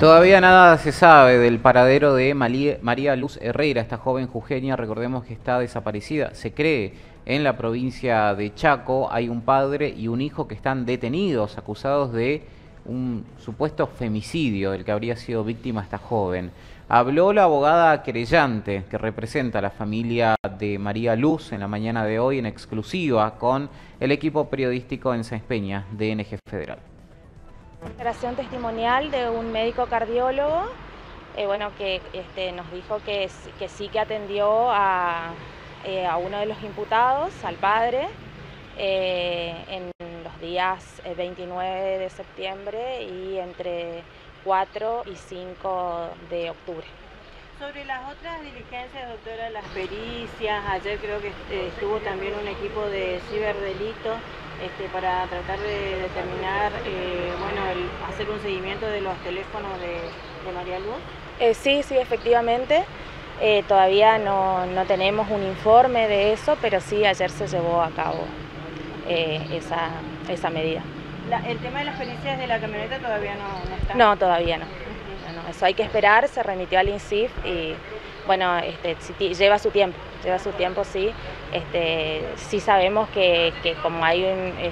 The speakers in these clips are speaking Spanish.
Todavía nada se sabe del paradero de María Luz Herrera, esta joven jujeña. Recordemos que está desaparecida. Se cree en la provincia de Chaco hay un padre y un hijo que están detenidos, acusados de un supuesto femicidio del que habría sido víctima esta joven. Habló la abogada querellante que representa a la familia de María Luz en la mañana de hoy en exclusiva con el equipo periodístico en Sáenz Peña de NG Federal. Declaración testimonial de un médico cardiólogo, que nos dijo que sí que atendió a uno de los imputados, al padre, en los días 29 de septiembre y entre 4 y 5 de octubre. Sobre las otras diligencias, doctora, las pericias, ayer creo que estuvo también un equipo de ciberdelito para tratar de determinar, hacer un seguimiento de los teléfonos de María Luz. Sí, efectivamente. Todavía no tenemos un informe de eso, pero sí ayer se llevó a cabo esa medida. ¿El tema de las pericias de la camioneta todavía no está? No, todavía no. Eso hay que esperar, se remitió al INCIF y bueno, lleva su tiempo, sí. Sí sabemos que como hay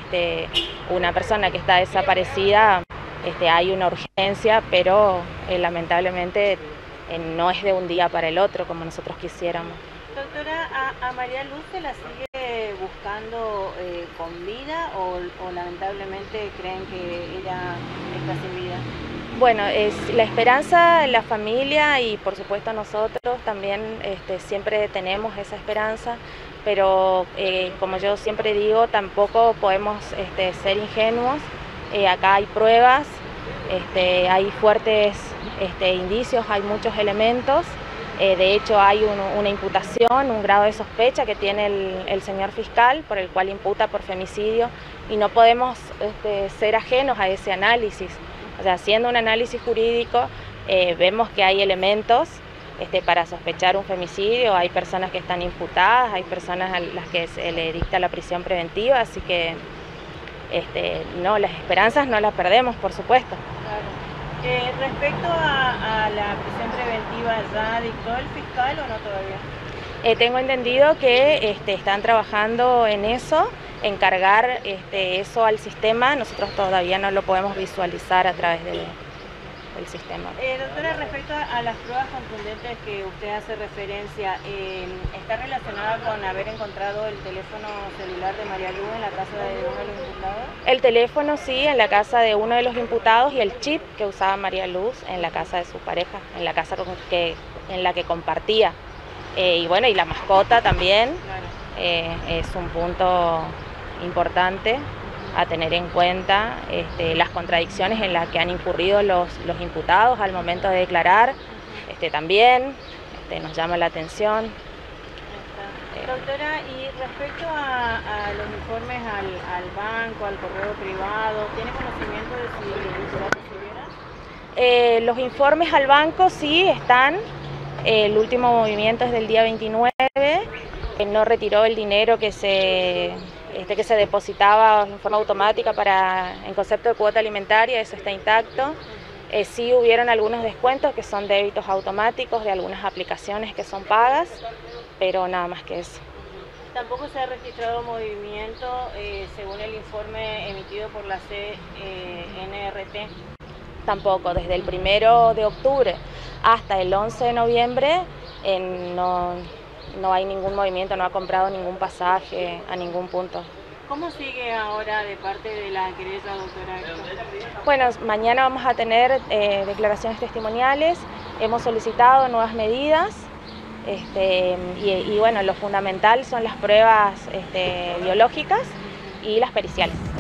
una persona que está desaparecida, hay una urgencia, pero lamentablemente no es de un día para el otro como nosotros quisiéramos. Doctora, ¿a María Luz se la sigue buscando con vida o lamentablemente creen que ella está sin vida? Bueno, es la esperanza, la familia y por supuesto nosotros también siempre tenemos esa esperanza, pero como yo siempre digo, tampoco podemos ser ingenuos. Acá hay pruebas, hay fuertes indicios, hay muchos elementos. De hecho hay una imputación, un grado de sospecha que tiene el señor fiscal por el cual imputa por femicidio y no podemos ser ajenos a ese análisis. O sea, haciendo un análisis jurídico vemos que hay elementos para sospechar un femicidio, hay personas que están imputadas, hay personas a las que se le dicta la prisión preventiva, así que no, las esperanzas no las perdemos, por supuesto. Claro. Respecto a la prisión preventiva, ¿ya dictó el fiscal o no todavía? Tengo entendido que están trabajando en eso, en cargar eso al sistema. Nosotros todavía no lo podemos visualizar a través del sistema. Doctora, respecto a las pruebas contundentes que usted hace referencia, ¿está relacionada con haber encontrado el teléfono celular de María Luz en la casa de uno de los imputados? El teléfono sí, en la casa de uno de los imputados, y el chip que usaba María Luz en la casa de su pareja, en la casa en la que compartía. Y bueno, y la mascota también. Claro. Es un punto importante a tener en cuenta, las contradicciones en las que han incurrido los imputados al momento de declarar, también nos llama la atención. Doctora, y respecto a los informes al banco, al correo privado, ¿tiene conocimiento de si lo recibieron? Los informes al banco sí están, el último movimiento es del día 29, no retiró el dinero que se depositaba en forma automática en concepto de cuota alimentaria, eso está intacto. Sí hubieron algunos descuentos que son débitos automáticos de algunas aplicaciones que son pagas, pero nada más que eso. Tampoco se ha registrado movimiento según el informe emitido por la CNRT. Tampoco, desde el 1 de octubre hasta el 11 de noviembre no hay ningún movimiento, no ha comprado ningún pasaje a ningún punto. ¿Cómo sigue ahora de parte de la querella, doctora? Bueno, mañana vamos a tener declaraciones testimoniales, hemos solicitado nuevas medidas y bueno, lo fundamental son las pruebas biológicas y las periciales.